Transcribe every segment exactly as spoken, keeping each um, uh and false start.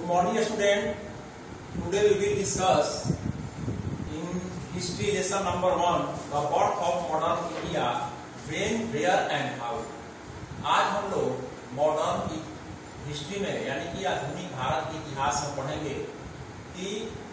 Good morning, student. Today we will discuss in history lesson number one the birth of modern India, when, where and how. आज हम लोग modern history में यानी कि आधुनिक भारत के इतिहास में पढ़ेंगे कि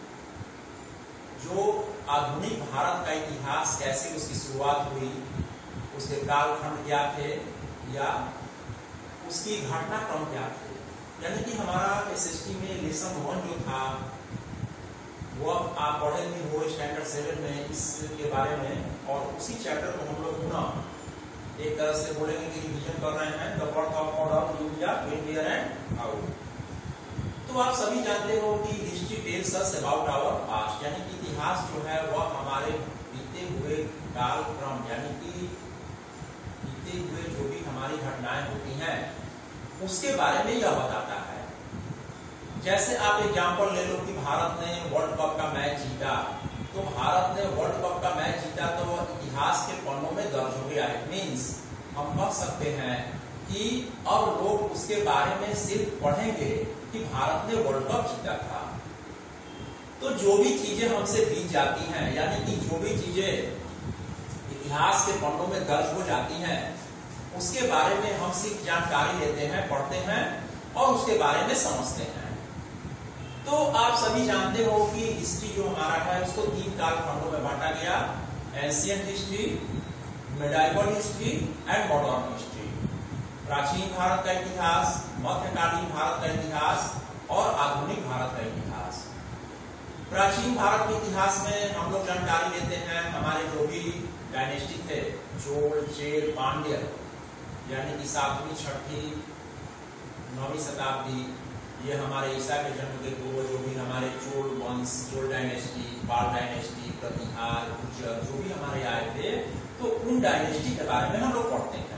जो आधुनिक भारत का इतिहास कैसे उसकी शुरुआत हुई, उसके कालखंड क्या थे या उसकी घटनाक्रम क्या थे। यानी कि हमारा एसएसटी में लेसन वन जो था वो आप पढ़ेंगे वो स्टैंडर्ड सेवन में इसके बारे में, और उसी चैप्टर को हम लोग पुनः एक तरह से बोलेंगे कि रिवीजन कर रहे हैं, the birth of modern India, when, where and how. तो आप सभी जानते हो कि history tells us about our past, यानी कि इतिहास जो है वह हमारे बीते हुए कालक्रम यानी कि बीते हुए जो भी हमारी घटनाएं होती हैं उसके बारे में यह बताता है। जैसे आप एग्जांपल ले लो कि भारत ने वर्ल्ड कप का मैच जीता, तो भारत ने वर्ल्ड कप का मैच जीता तो वह इतिहास के पन्नों में दर्ज हो गया। इट मीन्स हम कह सकते हैं कि अब लोग उसके बारे में सिर्फ पढ़ेंगे कि भारत ने वर्ल्ड कप जीता था। तो जो भी चीजें हमसे बीत जाती हैं यानी कि जो भी चीजें इतिहास के पन्नों में दर्ज हो जाती हैं उसके बारे में हम सिर्फ जानकारी लेते हैं, पढ़ते हैं और उसके बारे में समझते हैं। तो आप सभी जानते हो कि हिस्ट्री जो हमारा है उसको तीन कालखंडों में बांटा गया, ancient history, medieval history and modern history. प्राचीन भारत का इतिहास, मध्यकालीन भारत का इतिहास और आधुनिक भारत का इतिहास। प्राचीन भारत के इतिहास में हम लोग जानकारी लेते हैं हमारे जो भी डायनेस्टी थे, चोल, चेर, पांड्य, यानी कि सातवीं छठी नौवीं शताब्दी, ये हमारे ईसा के जन्म के पूर्व जो भी हमारे चोल वंश, चोल डायनेस्टी, पाल डायनेस्टी, प्रतिहार, गुर्जर जो भी हमारे आए थे, तो उन डायनेस्टी के बारे में हम लोग पढ़ते हैं।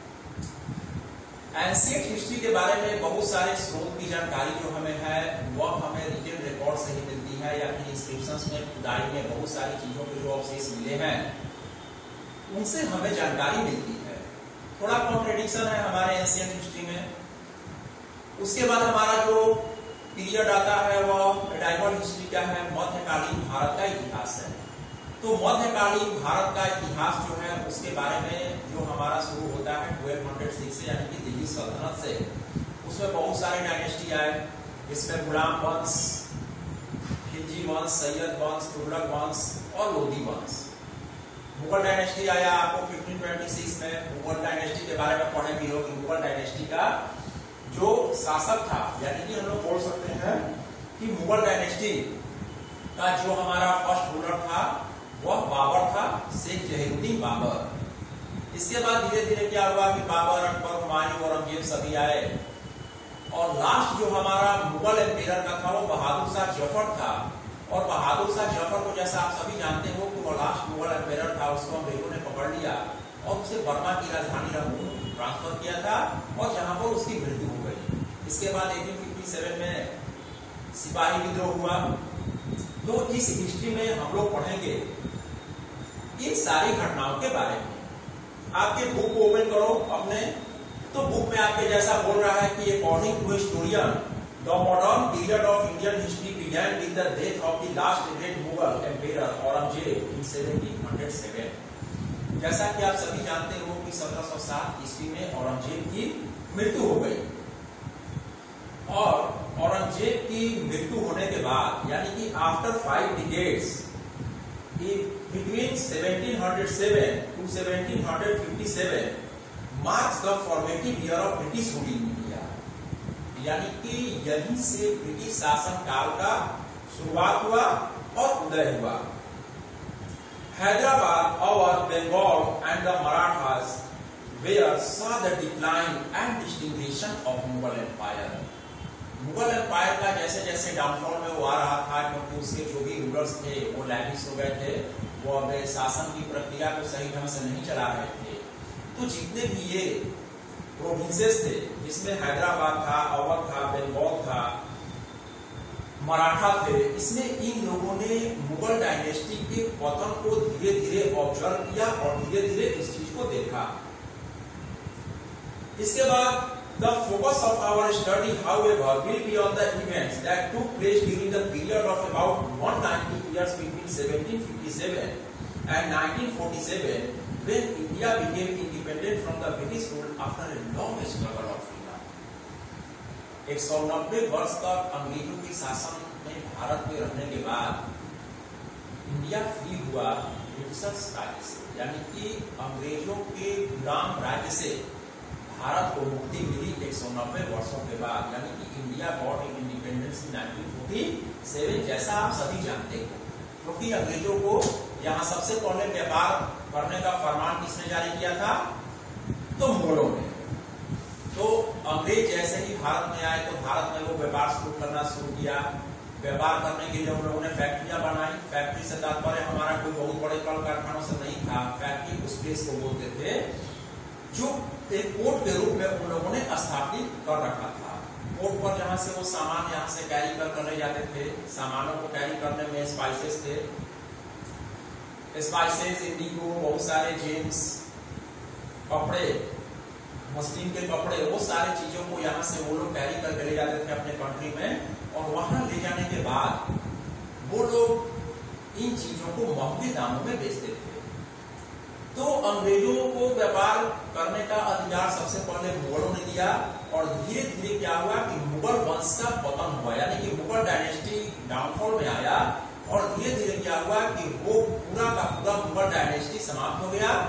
एंशिएंट हिस्ट्री के बारे में बहुत सारे स्रोत की जानकारी जो हमें है वह हमें रिटेन रिकॉर्ड से ही मिलती है या फिर इंस्क्रिप्शंस में, खुदाई में बहुत सारी चीजों के जो अवशेष मिले हैं उनसे हमें जानकारी मिलती है। थोड़ा कॉन्ट्रेडिक्शन है हमारे एंशिएंट हिस्ट्री में। उसके बाद हमारा जो पीरियड आता है वह मिडाइवल हिस्ट्री का है, मध्यकालीन भारत का इतिहास है। तो मध्यकालीन भारत का इतिहास जो है उसके बारे में जो हमारा शुरू होता है बारह सौ छह से यानी कि दिल्ली सल्तनत से। उसमें बहुत सारे डायनेस्टी आए, इसमें गुलाम वंश, खिलजी वंश, सैयद वंश, तुगलक वंश और लोधी वंश। मुगल डायनेस्टी आया आपको पंद्रह सौ छब्बीस में। मुगल डायनेस्टी के बारे में पढ़े भी हो कि मुगल डायनेस्टी का जो शासक था, यानी कि हम लोग बोल सकते हैं कि मुगल डायनेस्टी का जो हमारा फर्स्ट रूलर था वह बाबर था, शेख जहीरुद्दीन बाबर। इसके बाद धीरे धीरे क्या हुआ कि बाबर, अकबर, हुमायूं, औरंगजेब सभी आए, और लास्ट जो हमारा मुगल एम्पायर का था वो बहादुर शाह जफर था। और बहादुर शाह जफर को जैसा आप सभी जानते हो कि वो लास्ट मुगल एम्पायर था, उसको अंग्रेजों ने पकड़ लिया और उसे बर्मा की राजधानी रंगून ट्रांसफर किया था और जहां पर उसकी मृत्यु हो गई। इसके बाद अठारह सौ सत्तावन में सिपाही विद्रोह हुआ। तो इस हिस्ट्री में हम लोग पढ़ेंगे इन सारी घटनाओं के बारे में। आपके बुक को ओपन करो अपने, तो बुक में आपके जैसा बोल रहा है कि according to historian the modern period of Indian history began with the death of the last great Mughal emperor Aurangzeb in सत्रह सौ सात। जैसा कि आप सभी जानते हो कि सत्रह सौ सात ईस्वी में औरंगजेब की मृत्यु हो गई, और औरंगजेब की मृत्यु होने के बाद यानी कि after five decades between seventeen hundred seven to seventeen fifty seven marks the formative year of British rule in India. यानी कि यहीं से ब्रिटिश शासन काल का शुरुआत हुआ और उदय हुआ। Hyderabad, Awadh, Bengal and the Marathas were saw the decline and disintegration of Mughal empire. Mughal empire का जैसे जैसे डाउनफॉल में वो आ रहा था क्योंकि उसके जो भी रूलर्स थे वो लैविश हो गए थे, वो अपने शासन की प्रक्रिया को सही ढंग से नहीं चला रहे थे। तो जितने भी ये प्रोविंसेस थे जिसमें हैदराबाद था, अवध था, बंगाल था, मराठा थे, इसमें इन लोगों ने मुगल डायनेस्टी के पतन को धीरे धीरे ऑब्जर्व किया और धीरे धीरे इस चीज को देखा। इसके बाद The focus of our study, however, will be on the events that took place during the period of about one hundred ninety years between seventeen fifty-seven and nineteen forty-seven, when India became independent from the British rule after a long struggle of freedom. एक सौ नब्बे वर्ष तक अंग्रेजों के शासन में भारत में रहने के बाद इंडिया फ्री हुआ ब्रिटिशर्स राज्य से, यानी कि अंग्रेजों के गुलाम राज्य से भारत को मुक्ति मिली एक सौ नब्बे वर्षों के बाद, यानी कि India got independence in nineteen forty seven, जैसा आप सभी जानते हो। क्योंकि अंग्रेजों को यहाँ सबसे पहले व्यापार करने का फरमान किसने जारी किया था? तो मुगलों ने। तो अंग्रेज जैसे ही भारत में आए तो भारत में वो व्यापार शुरू करना शुरू किया। व्यापार करने के लिए उन लोगों ने फैक्ट्रियां बनाई। फैक्ट्री से तात्पर्य हमारा कोई बहुत बड़े कल कारखानों से नहीं था। फैक्ट्री उस प्लेस को बोलते थे जो एक पोर्ट के रूप में उन लोगों ने स्थापित कर रखा था। पोर्ट पर जहां से वो सामान यहाँ से कैरी कर कर ले जाते थे। सामानों को कैरी करने में स्पाइसेस थे, स्पाइसेस, इंडिगो, बहुत सारे जेम्स, कपड़े, मशीन के कपड़े, वो सारी चीजों को यहाँ से वो लोग कैरी करके ले जाते थे अपने कंट्री में। और वहां ले जाने के बाद वो लोग इन चीजों को महंगे दामों में बेचते थे। तो अंग्रेजों को व्यापार करने का अधिकार सबसे पहले मुगलों ने दिया। और धीरे धीरे क्या हुआ कि मुगल वंश का पतन हुआ, यानी कि मुगल डायनेस्टी डाउनफॉल में आया। और धीरे धीरे क्या हुआ कि वो पूरा का पूरा मुगल डायनेस्टी समाप्त हो गया।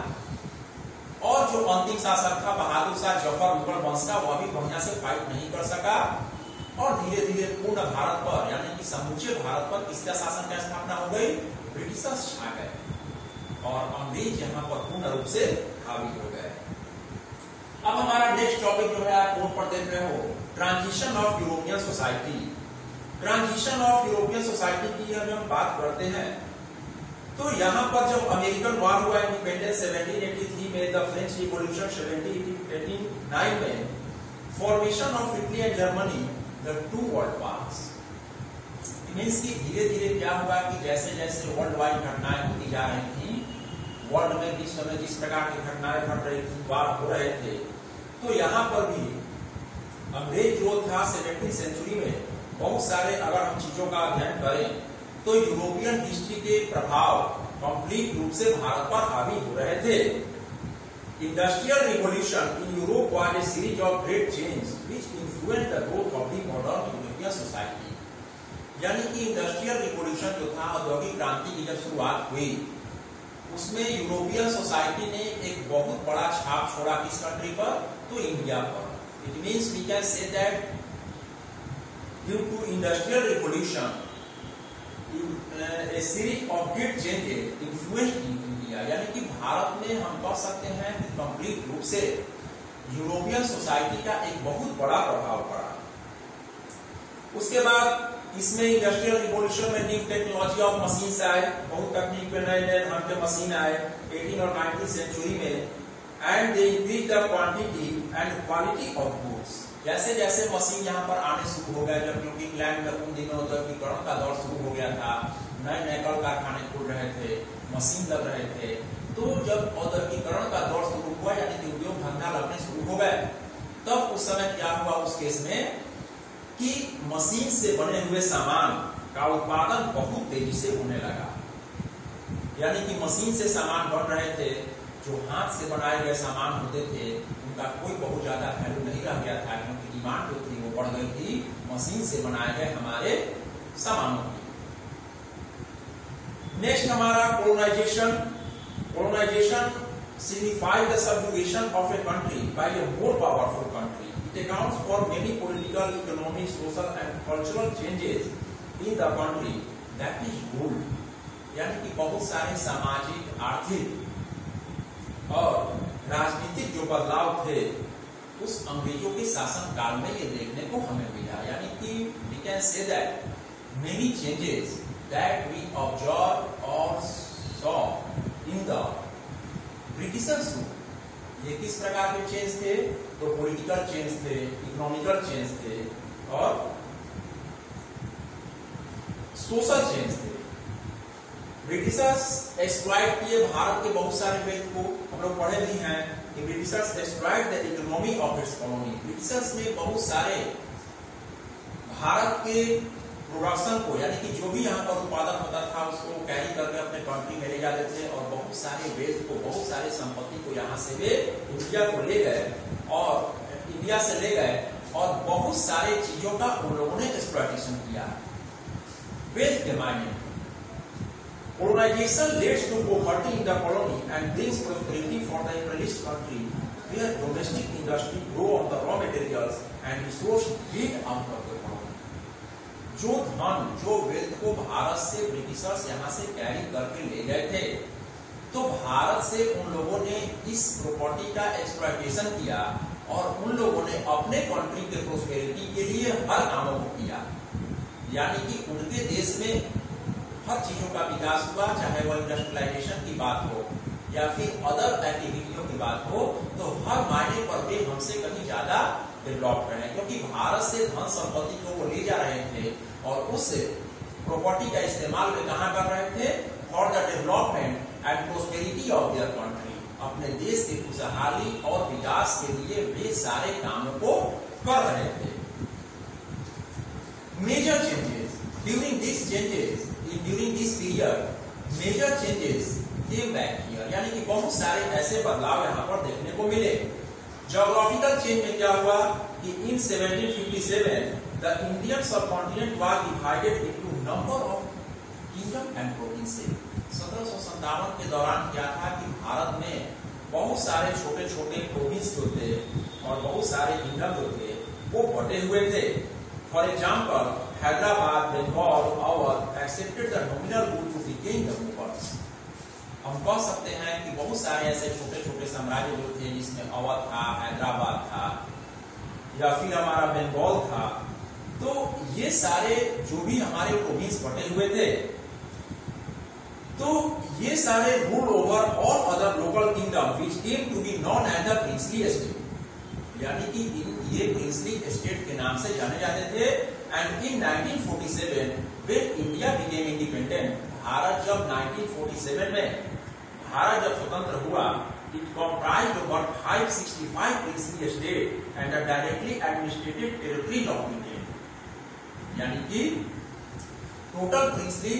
और जो अंतिम शासक था बहादुर शाह जफर मुगल वंश का, वह भी बढ़िया से फाइट नहीं कर सका। और धीरे धीरे पूर्ण भारत पर, यानी कि समूचे भारत पर किसका शासन का स्थापना हो गई? ब्रिटिशर्स छा गए और अंग्रेज यहाँ पर पूर्ण रूप से हावी हो गए। अब हमारा नेक्स्ट टॉपिक जो है आप बोर्ड पर देख रहे हो, transition of European society. Transition of European society की अगर हम बात करते हैं तो यहाँ पर जब अमेरिकन वॉर हुआ इंडिपेंडेंस सेवनटीन एटी थ्री में, the French revolution seventeen eighty nine में, formation of Italy and Germany, the two world wars. Means की धीरे धीरे क्या हुआ कि जैसे जैसे वर्ल्ड वाइड घटनाएं होती जा रही थी, वर्ल्ड में विश्व में जिस प्रकार की घटनाएं घट रही थी, वार हो रहे थे, तो यहाँ पर भी अंग्रेज जो था सेवनटीन सेंचुरी में बहुत सारे, अगर हम चीजों का अध्ययन करें तो यूरोपियन हिस्ट्री के प्रभाव कंप्लीट रूप से भारत पर हावी हो रहे थे। Industrial revolution in Europe was a series of great change which influenced the growth of the modern European society. यानी कि इंडस्ट्रियल रिवॉल्यूशन जो था, औद्योगिक क्रांति की जब शुरुआत हुई, उसमें यूरोपियन सोसाइटी ने एक बहुत बड़ा छाप छोड़ा किस कंट्री पर? तो इंडिया पर। It means we can say that due to industrial revolution a series of great changes influenced in India. यानी कि भारत में हम कह सकते हैं कि कंप्लीट रूप से यूरोपियन सोसाइटी का एक बहुत बड़ा प्रभाव पड़ा। उसके बाद इसमें इंडस्ट्रियल रिवॉल्यूशन में न्यू टेक्नोलॉजी ऑफ मशीन से आए, बहुत तकनीक पे नए नए ढंग के मशीन आए एटीन और नाइनटीन सेंचुरी में। And they increase the quantity and quality of goods. जैसे जैसे मशीन यहाँ पर आने शुरू हो गए, जब क्योंकि इंग्लैंड में उन दिनों औद्योगिकरण का दौर शुरू हो गया था, नए नए कल कारखाने खुल रहे थे, मशीन लग रहे थे, तो जब औद्योगिकरण का दौर शुरू हुआ, यानी कि उद्योग धंधा लगने शुरू हो गए, तब उस समय क्या हुआ उस केस में कि मशीन से बने हुए सामान का उत्पादन बहुत तेजी से होने लगा। यानी कि मशीन से सामान बन रहे थे, जो हाथ से बनाए गए सामान होते थे उनका कोई बहुत ज्यादा वैल्यू नहीं रह गया था, क्योंकि डिमांड जो थी वो बढ़ गई थी मशीन से बनाए गए हमारे सामानों की। नेक्स्ट हमारा colonization. Colonization signifies the subjugation of a country by a more powerful country. It accounts for many political, economic, social and cultural changes in the country that is ruled. यानी कि बहुत सारे सामाजिक, आर्थिक और राजनीतिक जो बदलाव थे उस अंग्रेजों के शासन काल में ये देखने को हमें मिला। यानी कि we can say that many changes that we observe or saw in the Britishers rule. ये किस प्रकार के चेंज थे? तो पॉलिटिकल चेंज थे, इकोनॉमिकल चेंज थे और सोशल चेंज थे। ब्रिटिशर्स एक्सप्लॉइट किए भारत के बहुत सारे वेल्थ को, हम लोग पढ़े भी हैं Britishers destroyed the economy of its colony. Britishers ने बहुत सारे भारत के प्रोडक्शन को, यानी कि जो भी यहाँ पर उत्पादन होता था उसको कैरी करके अपने कंट्री में ले जाते थे और बहुत सारे वेल्थ को, बहुत सारे संपत्ति को यहाँ से वे इंडिया को ले गए और इंडिया से ले गए और बहुत सारे चीजों का उन लोगों ने एक्सप्लॉयटेशन किया वेल्थ के मायने। Colonization leads to poverty in the colony and brings prosperity for the imperialist country, where domestic industry grow on the raw materials and resource built out of the colony. जो धन, जो wealth को भारत से Britishers यहाँ से carry करके ले गए थे, तो भारत से उन लोगों ने इस प्रॉपर्टी का एक्सप्लॉयटेशन किया और उन लोगों ने अपने कंट्री के प्रोस्पेरिटी के लिए हर कामों को किया। यानी कि उनके देश में हर चीजों का विकास हुआ, चाहे वह इंडस्ट्रियलाइजेशन की बात हो या फिर अदर एक्टिविटियों की बात हो, तो हर मायने पर वे हमसे कहीं ज्यादा डेवलप रहे, क्योंकि भारत से धन संपत्ति को वो ले जा रहे थे और उस प्रॉपर्टी का इस्तेमाल वे कहाँ कर रहे थे? For the development and prosperity of their country. अपने देश की खुशहाली और विकास के लिए वे सारे कामों को कर रहे थे। Major changes during this changes during this period major changes came back here, यानी कि बहुत सारे ऐसे बदलाव यहाँ पर देखने को मिले। ज्योग्राफिकल चेंज में क्या हुआ कि in seventeen fifty seven the Indian subcontinent was divided into number of kingdom and provinces. सत्रह सौ सत्तावन के दौरान क्या था कि भारत में बहुत सारे छोटे छोटे प्रोविंस जो थे और बहुत सारे किंगडम जो थे वो बटे हुए थे। For example Hyderabad, Bengal, Awadh accepted the nominal rule to became the rulers. हम कह सकते हैं कि बहुत सारे ऐसे छोटे छोटे साम्राज्य जो थे जिसमें अवध था, हैदराबाद था या फिर हमारा बंगाल था, तो ये सारे जो भी हमारे प्रोविंस बटे हुए थे, तो ये सारे rule over all other local kingdom which came to be known as the princely state, यानी कि ये प्रिंसली स्टेट के नाम से जाने जाते थे। And in nineteen forty seven when India became independent, Bharat जब नाइनटीन फोर्टी सेवन में भारत जब स्वतंत्र हुआ, it comprised over five sixty-five princely state and a directly administrated territory of Britain, यानी कि टोटल प्रिंसली,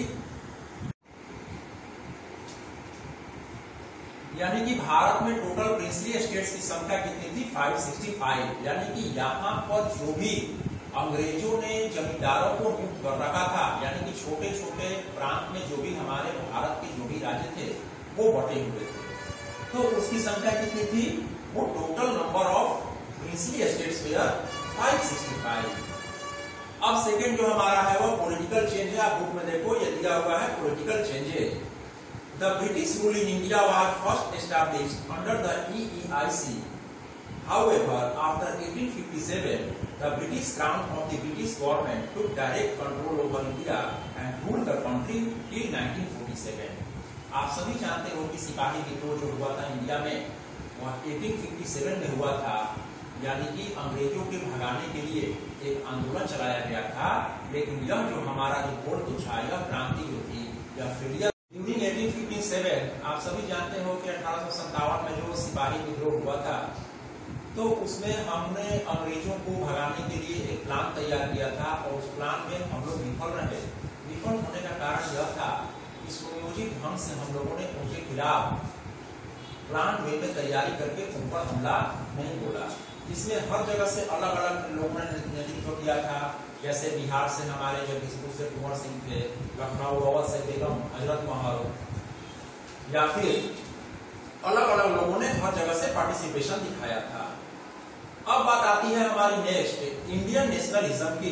यानी कि भारत में टोटल प्रिंसली स्टेट्स की संख्या कितनी थी? पाँच सौ पैंसठ। यानी कि यहाँ पर जो भी अंग्रेजों ने जमींदारों को मुक्त कर रखा था, यानी कि छोटे छोटे प्रांत में जो भी हमारे भारत के जो भी राज्य थे वो बटे हुए थे, तो उसकी संख्या कितनी थी? वो total number of princely states were पाँच सौ पैंसठ। अब सेकेंड जो हमारा है वो पॉलिटिकल चेंज है। आप बुक में देखो ये दिया हुआ है political changes. The British rule in India was first established under the E E I C. However, after eighteen fifty-seven, the British Crown of the British government took direct control over India and ruled the country till nineteen forty-seven. आप सभी जानते हो कि सिपाही विद्रोह जो हुआ था इंडिया में वह अठारह सौ सत्तावन में हुआ था, यानी कि अंग्रेजों के भगाने के लिए एक आंदोलन चलाया गया था। लेकिन यह जो हमारा रिवोल्ट था, यह क्रांति जो थी, यह फेलियर ड्यूरिंग अठारह सौ सत्तावन। आप सभी जानते हो कि अठारह सौ सत्तावन में जो सिपाही विद्रोह हुआ था, तो उसमें हमने अंग्रेजों को भगाने के लिए एक प्लान तैयार किया था और उस प्लान में हम लोग विफल रहे। विफल होने का कारण यह था कि सुनियोजित ढंग से हम लोगों ने उनके खिलाफ प्लान वे में तैयारी करके उन पर हमला नहीं बोला। इसमें हर जगह से अलग अलग लोगों ने नेतृत्व किया था। जैसे बिहार से हमारे जगदीशपुर से कुंवर सिंह थे, लखनऊ अवध से बेगम हजरत महल, या फिर अलग अलग लोगों ने हर जगह से पार्टिसिपेशन दिखाया था। अब बात आती है हमारी नेक्स्ट इंडियन नेशनलिज्म की।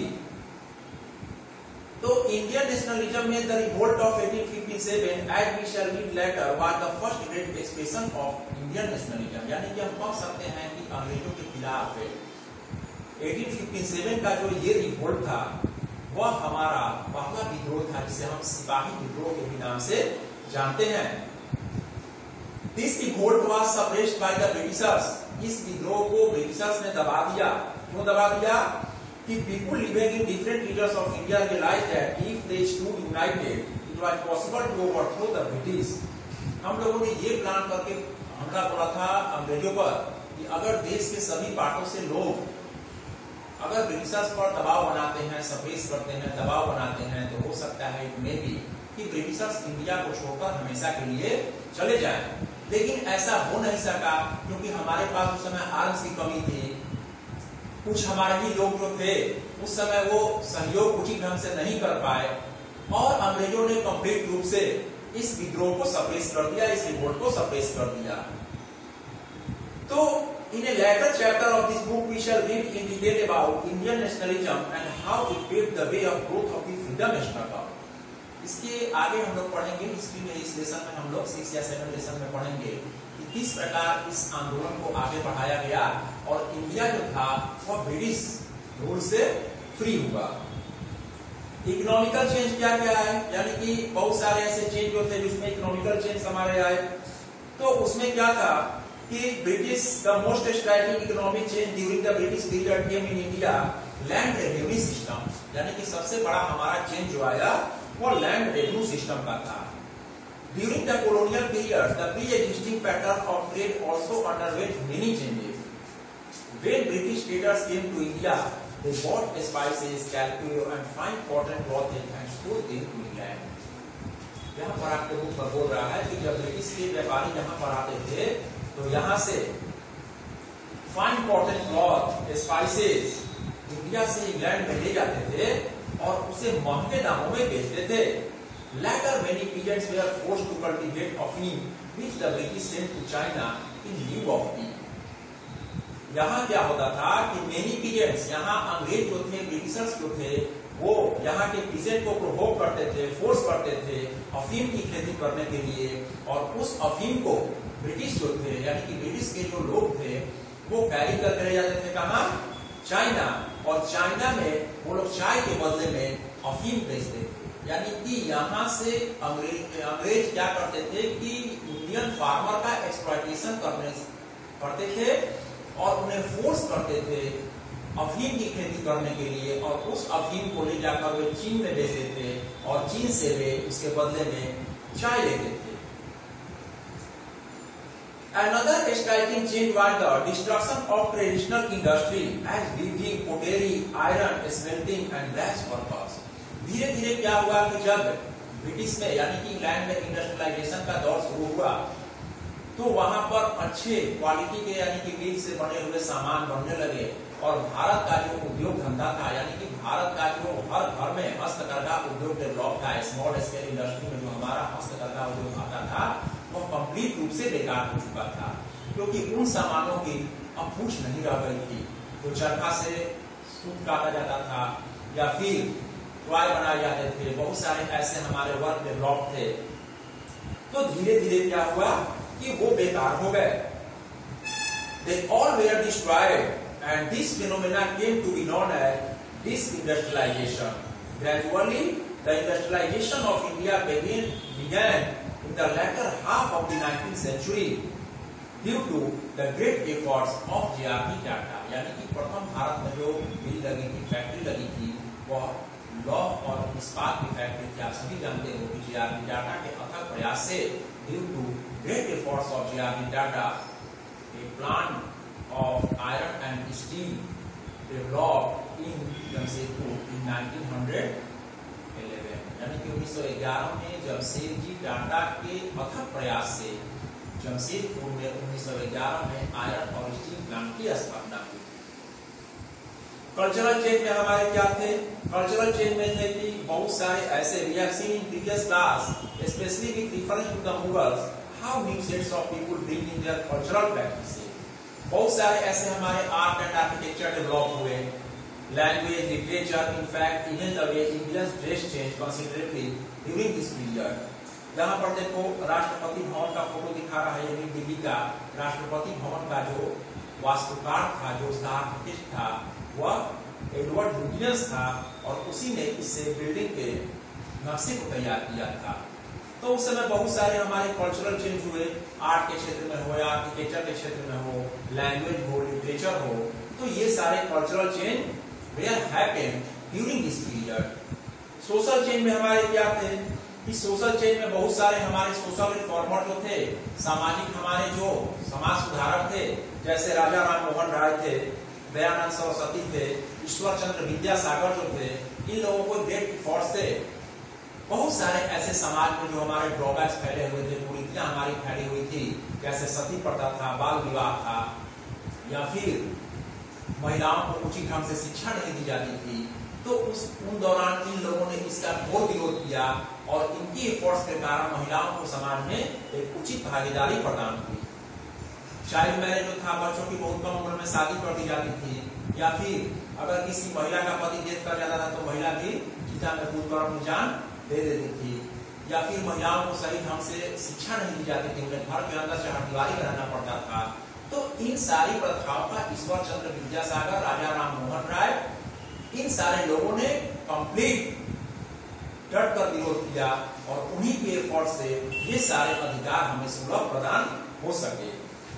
तो इंडियन नेशनलिज्म में द रिवोल्ट ऑफ अठारह सौ सत्तावन as we shall read later was the first great expression of Indian nationalism, यानी कि हम कह सकते हैं कि अंग्रेजों के खिलाफ अठारह सौ सत्तावन का जो ये रिवोल्ट था वह हमारा पहला विद्रोह था, जिसे हम सिपाही विद्रोह के भी नाम से जानते हैं। This revolt was suppressed by the Britishers. इस विद्रोह को ब्रिटिशर्स ने दबा दिया। क्यों दबा दिया? कि people living in different regions of India realise that if they stood united it was possible to overthrow the British. हम लोगों ने ये प्लान करके अहंकार बोला था अंग्रेजों पर कि अगर देश के सभी पार्टों से लोग अगर ब्रिटिशर्स पर दबाव बनाते हैं, सप्रेस करते हैं, दबाव बनाते हैं, तो हो सकता है इट मे बी कि ब्रिटिशर्स इंडिया को छोड़कर हमेशा के लिए चले जाएं। लेकिन ऐसा हो नहीं सका क्योंकि हमारे पास उस समय आर्म्स की कमी थी। कुछ हमारे ही लोग जो थे उस समय वो सहयोग उचित ढंग से नहीं कर पाए और अंग्रेजों ने कंप्लीट रूप से इस विद्रोह को सप्रेस कर दिया, इस रिवोल्ट को सप्रेस कर दिया। तो in a later chapter of this book we shall read in detail about Indian nationalism and how it paved the way of growth of the freedom struggle. इसके आगे हम लोग पढ़ेंगे हिस्ट्री में, इस लेसन में हम लोग सिक्स या सेवन लेसन में पढ़ेंगे कि किस प्रकार इस आंदोलन को आगे बढ़ाया गया और इंडिया जो था वह ब्रिटिश रूल से फ्री हुआ। इकोनॉमिकल चेंज क्या क्या है, यानी कि बहुत सारे ऐसे चेंज जो थे जिसमें इकोनॉमिकल चेंज हमारे आए। तो उसमें क्या था कि British the most striking economic change during the British period came in India land revenue system, यानी कि सबसे बड़ा हमारा चेंज जो आया वो लैंड रेवेन्यू सिस्टम का था। During the colonial period the pre-existing pattern of trade also underwent many changes. When British traders came to India they bought spices, calcio and fine cotton cloth and sold them to England. यहाँ पर आपके book पर बोल रहा है कि जब British के व्यापारी यहाँ पर आते थे तो यहाँ से fine cotton cloth, spices India से इंग्लैंड में ले जाते थे और उसे महंगे दामों में बेचते थे। Later many peasants were forced to cultivate afim which the British sent to China in lieu of tea. यहाँ क्या होता था कि many peasants, यहाँ अंग्रेज जो थे, ब्रिटिशर्स जो थे, वो यहाँ के पीजेंट को प्रोवोक करते थे, फोर्स करते थे अफीम की खेती करने के लिए और उस अफीम को ब्रिटिश जो थे यानी कि ब्रिटिश के जो लोग थे वो कैरी करके ले जाते थे कहाँ, चाइना, और चाइना में वो लोग चाय के बदले में अफीम बेचते थे। यानी कि यहाँ से अंग्रेज अंग्रेज क्या करते थे कि इंडियन फार्मर का एक्सप्लॉयटेशन करने करते थे और उन्हें फोर्स करते थे अफीम की खेती करने के लिए और उस अफीम को ले जाकर वे चीन में बेचते थे और चीन से वे उसके बदले में चाय लेते थे। Another striking change was the destruction of traditional industry as weaving, pottery, iron, smelting and brass workers. धीरे धीरे क्या हुआ कि जब ब्रिटिश में यानी कि इंग्लैंड में इंडस्ट्रियलाइजेशन का दौर शुरू हुआ तो वहां पर अच्छे क्वालिटी के यानी कि मील से बने हुए सामान बनने लगे और भारत का जो उद्योग धंधा था यानी कि भारत का जो हर घर में हस्तकरघा उद्योग डेवलप था, स्मॉल स्केल इंडस्ट्री में जो हमारा हस्तकरघा उद्योग आता था वह कंप्लीट रूप से बेकार हो चुका था क्योंकि उन सामानों की अब पूछ नहीं रह गई थी। तो चरखा से सूत काटा जाता था या फिर टॉय बनाए जाते थे, बहुत सारे ऐसे हमारे वर्क डेवलप थे। तो धीरे धीरे क्या हुआ कि वो बेकार हो गए। They all were destroyed and this phenomena came to be known as disindustrialization. Gradually, the industrialization of India began, began in the latter half of the nineteenth century due to the great efforts of J R D Tata. यानी कि प्रथम भारत में जो मिल लगी थी, factory लगी थी, वह लौ और इस्पात की फैक्ट्री थी। आप सभी जानते हो कि जे आर डी टाटा के अथक प्रयास से due to great efforts of J R D Tata a plant of iron and steel developed in Jamshedpur in nineteen eleven. यानी कि उन्नीस सौ ग्यारह में जमशेदजी टाटा के अथक प्रयास से जमशेदपुर में उन्नीस सौ ग्यारह में आयरन और स्टील प्लांट की स्थापना हुई। कल्चरल चेंज में हमारे क्या थे? कल्चरल चेंज में थे कि बहुत सारे ऐसे we have seen in previous class specially with reference to the Mughals how new sets of people bring in their cultural practices. बहुत सारे ऐसे हमारे आर्ट एंड आर्किटेक्चर डेवलप हुए, language, literature, in fact even the way Indians dress change considerably during this period. यहाँ पर देखो राष्ट्रपति भवन का photo दिखा रहा है, यानी दिल्ली का राष्ट्रपति भवन का जो वास्तुकार था, जो उसका आर्किटेक्ट था, वह एडवर्ड लुटियंस था और उसी ने इस बिल्डिंग के नक्शे को तैयार किया था। तो उस समय बहुत सारे हमारे कल्चरल चेंज हुए, आर्ट के क्षेत्र में हो या आर्किटेक्चर के क्षेत्र में हो, लैंग्वेज हो, लिटरेचर हो, तो ये सारे cultural change were happened during this period. Social change में हमारे क्या थे? इस सोशल चेंज में बहुत सारे हमारे सोशल रिफॉर्मर जो थे, सामाजिक हमारे जो समाज सुधारक थे, जैसे राजा राम मोहन राय थे, दयानंद सरस्वती थे, ईश्वर चंद्र विद्यासागर जो थे, इन लोगों को ग्रेट इफोर्ट्स थे। बहुत सारे ऐसे समाज में जो हमारे ड्रॉबैक्स फैले हुए थे, कुरीतियां हमारी फैली हुई थी, जैसे सती प्रथा था, बाल विवाह था, या फिर महिलाओं को उचित ढंग से शिक्षा नहीं दी जाती थी। तो उस उन दौरान इन लोगों ने इसका घोर विरोध किया और इनकी एफर्ट्स के कारण महिलाओं को समाज में एक उचित भागीदारी प्रदान की। चाइल्ड मैरिज जो था, बच्चों की बहुत कम उम्र में शादी कर दी जाती थी, या फिर अगर किसी महिला का पति डेथ कर जाता था तो महिला भी चिता में कूदकर अपनी जान दे देती थी, या फिर महिलाओं को सही ढंग से शिक्षा नहीं दी जाती थी, उन्हें घर के अंदर चहारदीवारी में रहना पड़ता था। तो इन सारी प्रथाओं का ईश्वर चंद्र विद्यासागर, राजा राम मोहन राय, इन सारे लोगों ने कंप्लीट डट कर विरोध किया और उन्हीं के एफर्ट से ये सारे अधिकार हमें सुलभ प्रदान हो सके।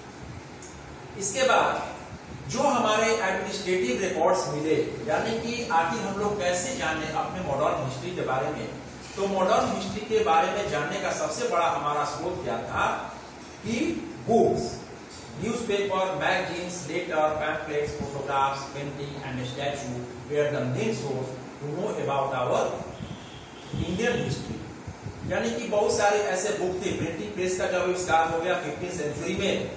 इसके बाद जो हमारे एडमिनिस्ट्रेटिव रिकॉर्ड्स मिले, यानी कि आखिर हम लोग कैसे जाने अपने मॉडर्न हिस्ट्री के बारे में, तो मॉडर्न हिस्ट्री के बारे में जानने का सबसे बड़ा हमारा स्रोत क्या था कि books, newspaper, magazines, letter, pamphlets, photographs, painting and statue were the main source to know about our Indian history. यानी कि बहुत सारे ऐसे बुक थे। प्रिंटिंग प्रेस का जब आविष्कार हो गया फिफ्टीन सेंचुरी में,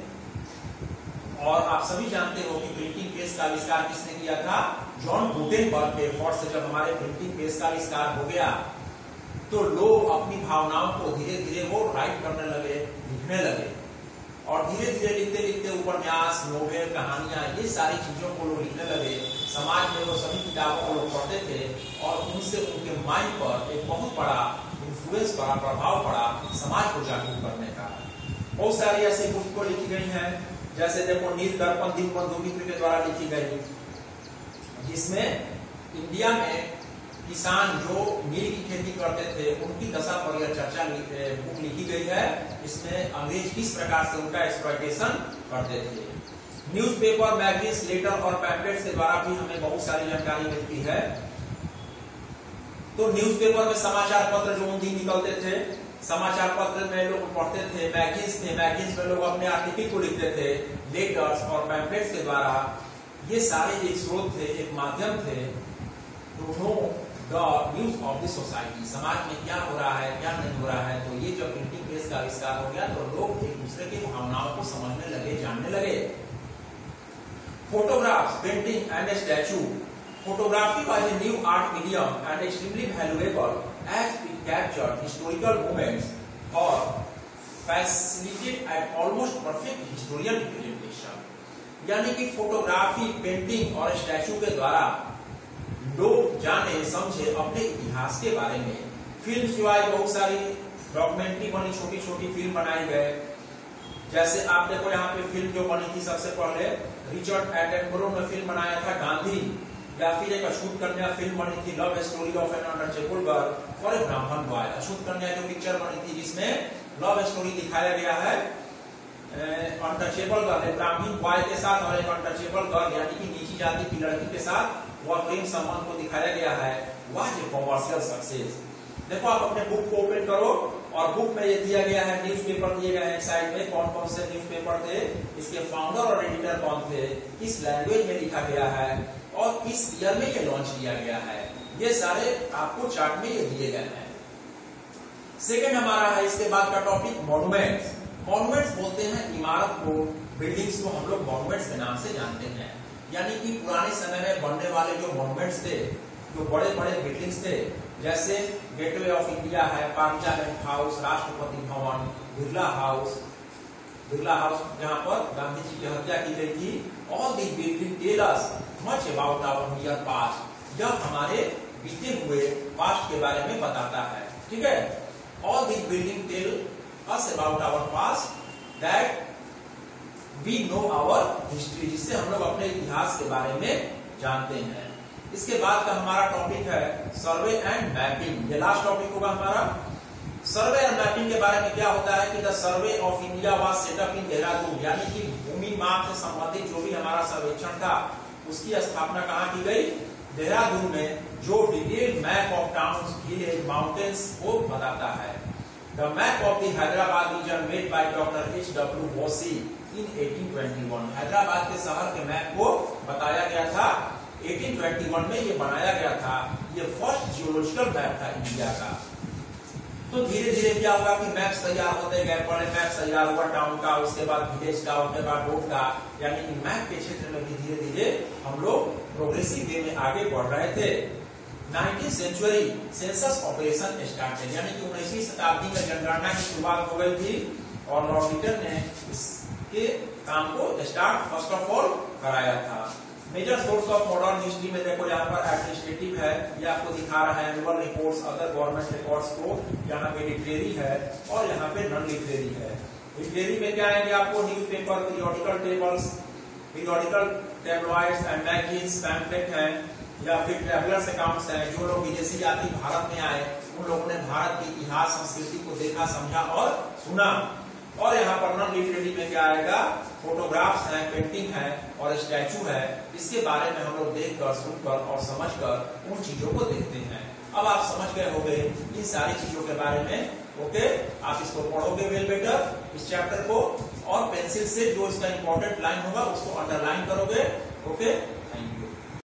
और आप सभी जानते हो कि प्रिंटिंग प्रेस का आविष्कार किसने किया था? जॉन गुटेनबर्ग के एफर्ट से जब हमारे प्रिंटिंग प्रेस का आविष्कार हो गया तो लोग अपनी भावनाओं को धीरे धीरे वो राइट करने लगे, लिखने लगे, और धीरे धीरे लिखते लिखते उपन्यास, नोवेल, कहानियां, ये सारी चीजों को लोग लिखने लगे। समाज में वो सभी किताबों को लोग पढ़ते थे और उनसे उनके माइंड पर एक बहुत बड़ा इन्फ्लुएंस पड़ा, प्रभाव पड़ा समाज को जागरूक करने का। बहुत सारी ऐसी बुक को लिखी गई हैं, जैसे देखो नील दर्पण दीनबंधु मित्र के द्वारा लिखी गई, जिसमें इंडिया में किसान जो नील की खेती करते थे उनकी दशा पर यह चर्चा बुक लिखी गई है। इसमें अंग्रेज किस प्रकार से उनका एक्सप्लॉयटेशन करते थे। न्यूज़पेपर, मैगजीन्स, लेटर और पैम्फलेट्स के द्वारा भी हमें बहुत सारी जानकारी मिलती है। तो न्यूज़पेपर में समाचार पत्र जो उन दिन निकलते थे, समाचार पत्र में लोग पढ़ते थे। मैगजीन्स थे, मैगजीन्स में लोग अपने आर्टिकल को लिखते थे। लेटर्स और पैम्फलेट्स के द्वारा ये सारे एक स्रोत थे, एक माध्यम थे to know the news of the society, समाज में क्या हो रहा है, क्या नहीं हो रहा है। तो ये जब प्रिंटिंग प्रेस का आविष्कार हो गया तो लोग एक दूसरे की भावनाओं को समझने लगे, जानने लगे। Photographs, painting and statue. Photography was a new art medium and extremely valuable as it captured historical moments or facilitated at almost perfect historian representation। यानी कि फोटोग्राफी, पेंटिंग और स्टैचू के द्वारा लोग जाने समझे अपने इतिहास के बारे में। फिल्म सिवाय बहुत सारी डॉक्यूमेंट्री बनी, छोटी छोटी फिल्म बनाई गए। जैसे आप देखो यहाँ पे फिल्म जो बनी थी सबसे पहले रिचर्ड एटनबरो ने फिल्म बनाया था गांधी, या फिर एक अछूत कन्या फिल्म बनी थी love story of an untouchable girl for a Brahmin boy. Achhut Kanya जो पिक्चर बनी थी जिसमें लव स्टोरी दिखाया गया है अनटचेबल गर्ल, एक ब्राह्मण बॉय के साथ और एक अनटचेबल गर्ल यानी कि नीची जाति की लड़की के साथ वह प्रेम संबंध को दिखाया गया है। वह जो कॉमर्शियल सक्सेस। देखो आप अपने बुक को ओपन करो और बुक में ये दिया गया है, न्यूज़पेपर दिए गए हैं साइड में, कौन कौन से न्यूज़पेपर थे, इसके फाउंडर और एडिटर कौन थे, किस लैंग्वेज में लिखा गया है और किस ईयर में ये लॉन्च किया गया है। ये सारे आपको चार्ट में ये दिए गए हैं। सेकेंड हमारा है इसके बाद का टॉपिक मॉन्यूमेंट्स। मॉन्यूमेंट्स बोलते हैं इमारत को, बिल्डिंग्स को हम लोग मॉन्यूमेंट्स के नाम से जानते हैं। यानी कि पुराने समय में बनने वाले जो मॉन्यूमेंट्स थे, जो बड़े बड़े बिल्डिंग्स थे, जैसे गेटवे ऑफ इंडिया है, Parliament House, Rashtrapati Bhavan, Birla house, Birla house जहां पर गांधी जी की हत्या की गई थी। All the building tell us much about our near past. यह हमारे बीते हुए पास्ट के बारे में बताता है, ठीक है। All the building tell us about our past that we know our history, जिससे हम लोग अपने इतिहास के बारे में जानते हैं। इसके बाद का हमारा टॉपिक है सर्वे एंड मैपिंग। ये लास्ट टॉपिक होगा हमारा। सर्वे एंड मैपिंग के बारे में क्या होता है कि the Survey of India was set up in Dehradun, यानी कि भूमि माप से संबंधित जो भी हमारा सर्वेक्षण था उसकी स्थापना कहाँ की गई? देहरादून में। जो detail map of towns, village, mountains को बताता है। The map of the Hyderabad region made by doctor H W Voysey in eighteen twenty one. Hyderabad के शहर के मैप को बताया गया था, एटीन ट्वेंटी वन में ये बनाया गया था। ये फर्स्ट जियोलॉजिकल मैप था इंडिया का। तो धीरे धीरे क्या हुआ कि मैप तैयार होते गए, पहले मैप तैयार हुआ टाउन का, उसके बाद विलेज का, उसके बाद रोड का, यानी कि मैप के क्षेत्र में भी धीरे धीरे हम लोग प्रोग्रेसिव वे में आगे बढ़ रहे थे। Nineteen century census operation started, यानी कि उन्नीसवीं शताब्दी में जनगणना की शुरुआत हो गई थी और लॉर्ड रिटन ने इसके काम को स्टार्ट फर्स्ट ऑफ ऑल कराया था। Major source of modern history में देखो यहाँ पर एडमिनिस्ट्रेटिव है, ये आपको दिखा रहा है annual reports, other government records को, यहाँ पे लिटरेरी है और यहाँ पे नॉन लिटरेरी है। लिटरेरी में क्या आएंगे आपको, newspaper, periodical tables, periodical tabloids and magazines, pamphlet है, या फिर ट्रैवलर्स अकाउंट्स हैं। जो लोग विदेशी यात्री भारत में आए उन लोगों ने भारत के इतिहास संस्कृति को देखा, समझा और सुना। और यहाँ पर नॉन लिटरेरी में क्या आएगा, फोटोग्राफ्स हैं, पेंटिंग है और स्टैचू है। इसके बारे में हम लोग देखकर, सुनकर और समझकर उन चीजों को देखते हैं। अब आप समझ गए होंगे इन सारी चीजों के बारे में। ओके, आप इसको पढ़ोगे वेल बेटर इस चैप्टर को, और पेंसिल से जो इसका इंपॉर्टेंट लाइन होगा उसको अंडरलाइन करोगे। Okay, thank you.